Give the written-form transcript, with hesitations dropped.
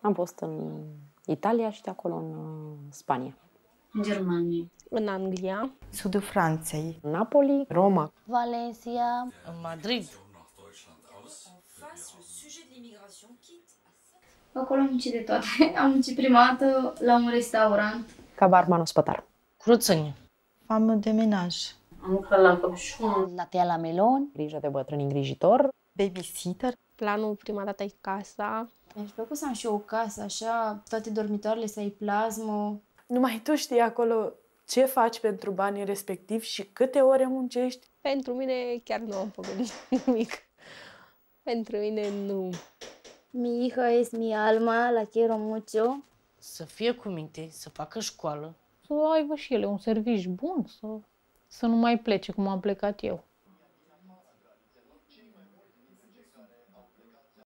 Am fost în Italia și de acolo în Spania. În Germania. În Anglia. Sudul Franței. Napoli. Roma. Valencia. În Madrid. Acolo am muncit de toate. Am muncit prima dată la un restaurant. Ca barman ospătar. Cruțănie. Famă de menaj. Am lucrat la căpșun. La tea la melon. Grijă de bătrâni îngrijitor. Babysitter. Planul prima dată e casa. Mi-aș plăcut să am și eu o casă, așa, toate dormitoarele să ai plasmă. Numai tu știi acolo ce faci pentru banii respectivi și câte ore muncești. Pentru mine chiar nu am făcut nimic. Pentru mine nu. Mi hija es mi alma, la quiero mucho. Să fie cu minte, să facă școală. Să aibă și ele un serviciu bun, să nu mai plece cum am plecat eu.